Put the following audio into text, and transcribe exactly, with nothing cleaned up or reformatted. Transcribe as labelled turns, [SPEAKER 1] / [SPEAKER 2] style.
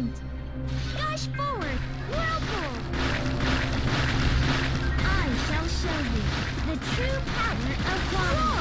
[SPEAKER 1] attempt. Gush forward, whirlpool. I shall show you the true power of water.